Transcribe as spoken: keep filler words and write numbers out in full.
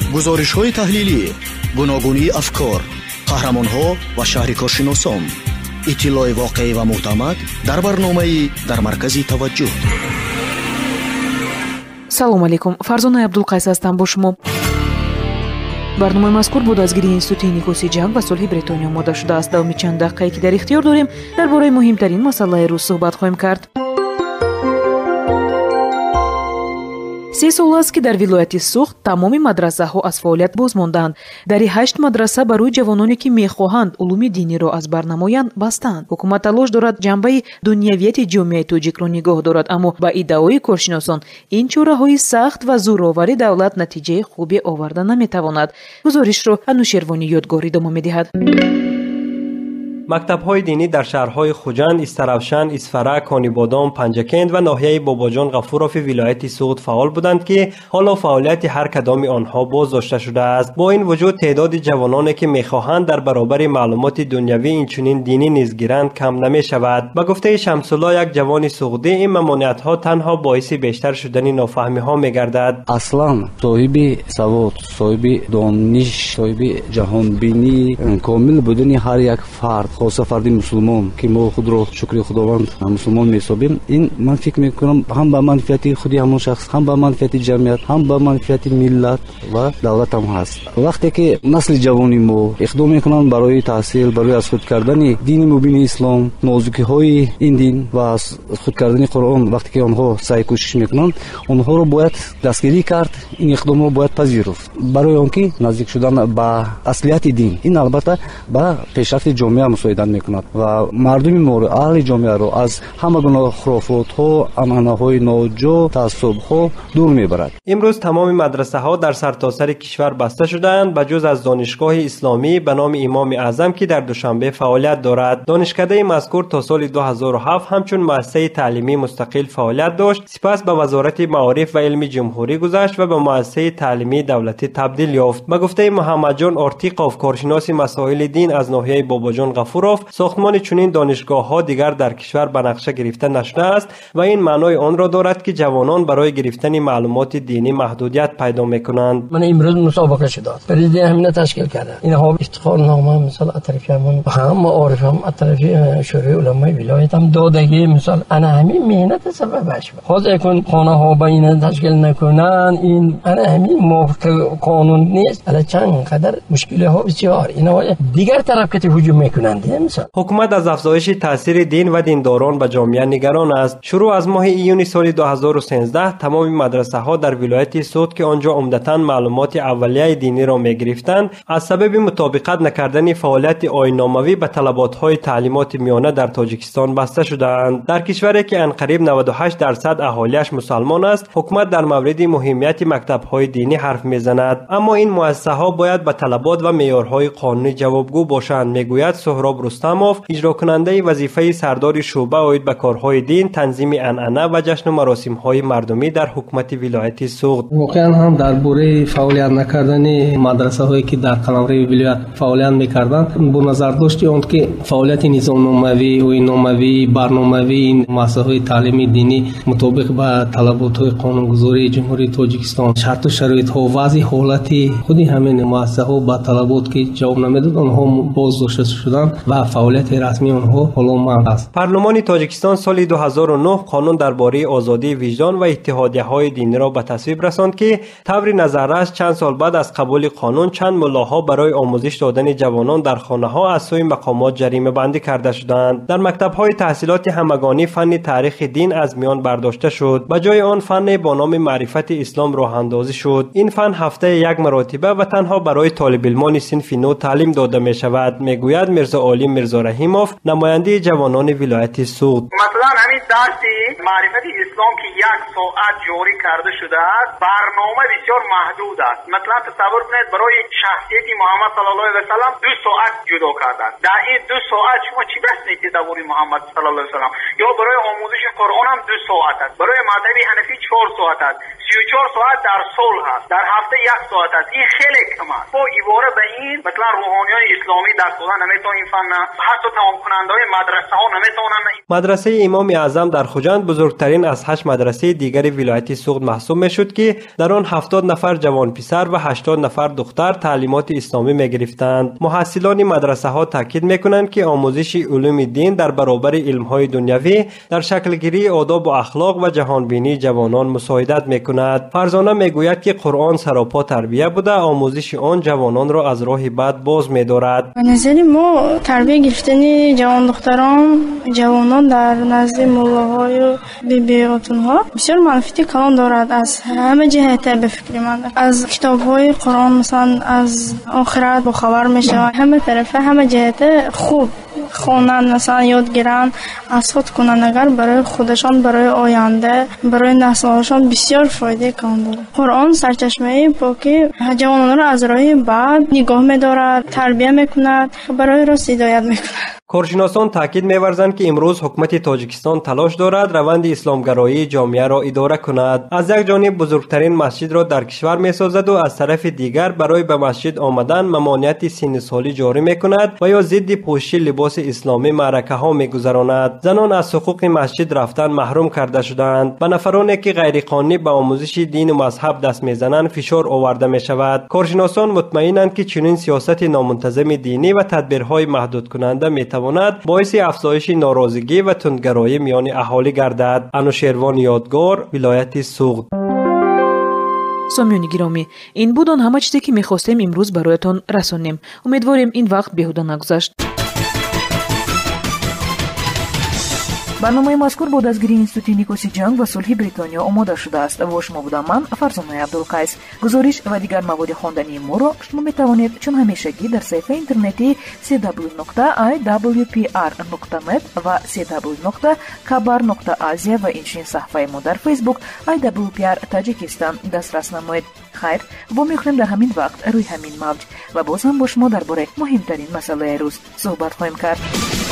гузоришҳои таҳлилӣ, гуногунии афкор, қаҳрамонҳо ва шаҳрикоршиносон. иттилои воқеӣ ва мӯътамад дар барномаи дар маркази таваҷҷӯҳ. салому алейкум. фарзонаи абдулқайс ҳастам бо шумо. барномаи мазкур буд аз гирии институти никоси ҷанг ва сулҳи бритониё омода шудааст. давоми чанд дақиқае ки дар ихтиёр дорем дар бораи муҳимтарин масъалаи рӯз суҳбат хоҳем кард. се сол аст ки дар вилояти Суғд тамоми мадрасаҳо аз фаъолият боз монданд. дари ҳашт мадраса барои ҷавононе ки мехоҳанд улуми диниро аз бар намоянд бастанд. ҳукумат талош дорад ҷанбаи дунявияти ҷомеаи тоҷикро нигоҳ дорад, аммо ба иддаои коршиносон ин чораҳои сахт ва зӯровари давлат натиҷаи хубе оварда наметавонад. гузоришро Анушервони Ёдгор идома медиҳад. мактабҳои динӣ дар шаҳрҳои Хуҷанд, Истаравшан, Исфара, Конибодом, Панҷакент ва ноҳияи Бобоҷон Ғафурови вилояти Суғд фаъол буданд ки ҳоло фаъолияти ҳар кадоми онҳо боз дошта шудааст. бо ин вуҷуд теъдоди ҷавононе ки мехоҳанд дар баробари маълумоти дунявӣ инчунин динӣ низ гиранд кам намешавад. ба гуфтаи Шамсулло, як ҷавони суғдӣ, ин мамонеатҳо танҳо боиси бештар шудани нофаҳмиҳо мегардад. аслан соҳиби савод, соҳиби дониш, соҳиби ҷаҳонбинӣ комил будани ҳар як фард, хоса фарди мусулмон ки мо худро шукри худованд мусулмон месобем, ин ман фикр мекунам ҳам ба манфиати худи ҳамон шахс, ҳам ба манфиати ҷамъият, ҳам ба манфиати миллат ва давлат ҳам ҳаст. вақте ки насли ҷавони мо иқдом мекунанд барои таҳсил, барои аз худ кардани дини мубини ислом, нозукиҳои ин дин ва аз худ кардани Қуръон, вақте ки онҳо саъй кӯшиш мекунанд, онҳоро бояд дастгирӣ кард, ин иқдомро бояд пазируфт барои он ки наздик шудан ба аслияти дин. ин албатта ба пешрафти ҷомеа мусоидат мекунад ва мардуми моро, аҳли ҷомеаро аз ҳама гуна хурофотҳо, анъанаҳои ноҷо, таассубҳо дур мебарад. имрӯз тамоми мадрасаҳо дар сартосари кишвар баста шудаанд, ба ҷуз аз донишгоҳи исломӣ ба номи Имоми Аъзам ки дар Душанбе фаъолият дорад. донишкадаи мазкур то соли ду ҳазору ҳафт ҳамчун муассисаи таълимӣ мустақил фаъолият дошт, сипас ба Вазорати Маориф ва Илми Ҷумҳурӣ гузашт ва ба муассисаи таълимии давлатӣ табдил ёфт. ба гуфтаи Муҳаммадҷон Ортиқов, коршиноси масоили дин аз ноҳияи Бобоҷон Ғафуров, сохтмони чунин донишгоҳҳо дигар дар кишвар ба нақша гирифта нашудааст ва ин маънои онро дорад ки ҷавонон барои гирифтани маълумоти динӣ маҳдудият пайдо мекунанд. мана имрӯз мусобиқа шудааст, президент ҳамина ташкил карда, инҳо ифтихорнома мисол аз тарафи ҳамон ҳам маориф ҳам аз тарафи шӯраи уламои вилоят ҳам додагӣ мисол ана ҳамин меҳнат сабабаш ҳозир кун хонаҳо ба ина ташкил накунанд, ин ана ҳамин мувофиқ қонун нест, ала чанд қадар мушкилиҳо бисёр инҳо дигар тараф кати ҳуҷум мекунанд. ҳукумат аз афзоиши таъсири дин ва диндорон ба ҷомеа нигарон аст. шурӯъ аз моҳи июни соли ду ҳазору сенздаҳ тамоми мадрасаҳо дар вилояти Суғд ки онҷо умдатан маълумоти аввалияи диниро мегирифтанд, аз сабаби мутобиқат накардани фаъолияти оинномавӣ ба талаботҳои таълимоти миёна дар Тоҷикистон баста шудаанд. дар кишваре ки анқариб наваду ҳашт дарсад аҳолияш мусалмон аст, ҳукумат дар мавриди муҳимияти мактабҳои динӣ ҳарф мезанад, аммо ин муассисаҳо бояд ба талабот ва меъёрҳои қонунӣ ҷавобгӯ бошанд, мегӯяд Суҳроб Рустамов, иҷрокунандаи вазифаи сардори шуъба оид ба корҳои дин, танзими анъана ва ҷашну маросимҳои мардумӣ дар ҳукумати вилояти Суғд. воқеан ҳам дар бораи фаъолият накардани мадрасаҳое ки дар қаламрави вилоят фаъолият мекарданд, бо назардошти он ки фаъолияти низомномавӣ, оинномавӣ, барномавӣ ин муассисаҳои таълими динӣ мутобиқ ба талаботҳои қонунгузории ҷумҳурии Тоҷикистон, шарту шароитҳо, вазъи ҳолати худи ҳамин муассисаҳо ба талабот ки ҷавоб намедод, онҳо боз дошта шуданд ва фаъолияти расмии онҳо ҳоло манъ аст. парлумони Тоҷикистон соли ду ҳазору нӯҳ қонун дар бораи озодии виҷдон ва иттиҳодияҳои диниро ба тасвиб расонд ки таври назаррас чанд сол баъд аз қабули қонун чанд муллоҳо барои омӯзиш додани ҷавонон дар хонаҳо аз сӯи мақомот ҷаримабандӣ карда шуданд. дар мактабҳои таҳсилоти ҳамагонӣ фанни таърихи дин аз миён бардошта шуд. ба ҷои он фанне бо номи маърифати ислом роҳандозӣ шуд. ин фан ҳафтаи як маротиба ва танҳо барои толибилмони синфи нӯ таълим дода мешавад, мегӯяд Мирзо Олӣ Мирзо Раҳимов, намояндаи ҷавонони вилояти Суғд. масалан ҳамин дарси маърифати ислом ки як соат ҷорӣ карда шудааст, барнома бисёр маҳдуд аст. масалан тасаввур кунед барои шахсияти Муҳаммад саллаллоҳу алайҳи ва саллам ду соат ҷудо карданд. дар ин ду соат шумо чӣ дас метед давори Муҳаммад саллаллоҳу алайҳи ва саллам? ё барои омӯзиши Қуръон ҳам ду соат аст, барои мазҳаби ҳанафӣ чор соат аст, си ю чор соат дар сол ҳаст, дар ҳафта як соат аст. ин хеле кам аст. бо ибора ба ин масалан рӯҳониёни исломӣ дар сола наметавонанд ин نمیتونن، حتی تمام کننده های مدرسه ها نمیتونن. مدرسه امام اعظم در خوجند بزرگترین از هشت مدرسه دیگر ولایت سوخت محسوب میشد که در آن هفتاد نفر جوان پسر و هشتاد نفر دختر تعلیمات اسلامی میگرفتند. محصلان مدرسه ها تاکید میکنند که آموزش علوم دین در برابر علم های دنیوی در شکل گیری آداب و اخلاق و جهانبینی جوانان مساعدت میکند. فرزانه میگوید که قرآن سراپا تربیه بوده، آموزش آن جوانان را از راه بد باز می‌دارد. به نظر ما تربیت گرفتن جوان دختران جوانان در نزد مولاهای و بی‌بیاتونها بسیار منفعت کلان دارد. از همه جهت به فکر من از کتاب‌های قرآن مثلا از آخرت با خبر میشه، همه طرفه همه جهت خوب خوانن مثلا یاد گیرن از خود کنن، اگر برای خودشان برای آینده برای نسل‌هاشان بسیار فایده کلان دارد. قرآن سرچشمه پاکی جوانان را از راه بد نگاه می‌دارد، تربیت می‌کند، برای راست هدایت می‌کند. کارشناسان تاکید می‌ورزند که امروز حکومت تاجیکستان تلاش دارد روند اسلامگرایی جامعه را اداره کند. از یک جانب بزرگترین مسجد را در کشور می‌سازد و از طرف دیگر برای به مسجد آمدن ممانعت سن سالی جاری می‌کند و یا ضد پوشش لباس اسلامی معرکه‌ها می‌گذراند. زنان از حقوق مسجد رفتن محروم کرده شدند. به نفرانی که غیرقانونی به آموزش دین و مذهب دست می‌زنند فشار آورده می‌شود. کارشناسان مطمئنند که چنین سیاست نامنتظم دینی و تدبیرهای محدود کننده می‌تواند باعث افزایش ناراضگی و تندگرایی میان اهالی گردد. انوشیروان یادگار، ولایت سوغد. سامیانی گرامی، این بود آن همه چیزی که می‌خواستیم امروز برایتان رسانیم. امیدواریم این وقت بیهوده نگذشت. برنامه مذکور بود از گری اینستیتوت نیکوسی جنگ و صلح بریتانیا آماده شده است و شما بودم من فرزانه عبدالقیس. گزارش و دیگر مواد خواندنی ما را شما می توانید چون همیشگی در صفحه اینترنتی سی دبلیو نقطه آی دبلیو پی آر نقطه نت و سی دبلیو نقطه کابار نقطه آزیا و اینچنین صفحه ما در فیسبوک آی دبلیو پی آر تاجیکستان دسترس نمایید. خیر، با میخواهیم در همین وقت روی همین موج و باز هم با شما درباره مهمترین مسئله روز صحبت خواهیم کرد.